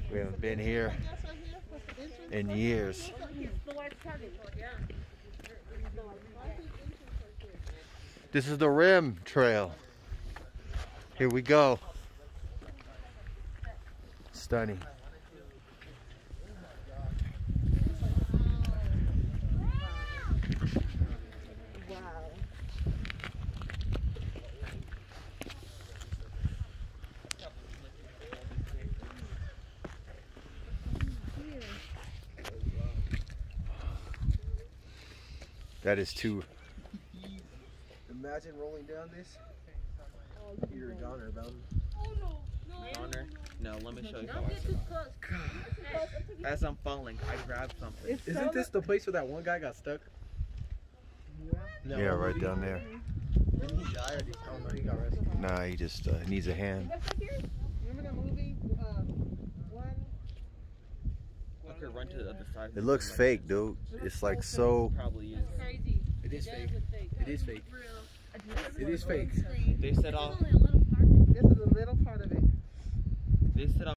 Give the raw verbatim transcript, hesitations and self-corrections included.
We haven't been here in years. This is the Rim Trail. Here we go. Stunning. That is too. Imagine rolling down this. You're a goner, Bowden. Goner? No, let me show you how I As I'm falling, I grab something. Isn't this the place where that one guy got stuck? No, Yeah, right down there. Didn't he die or did he, oh no, he got rescued? Nah, he just uh, needs a hand. Remember the movie? Uh, one. I could run to the other side. It looks fake, dude. It's like so. Probably is. Crazy. It is fake. It is fake. It is fake. They said all. This is a little part of it. They said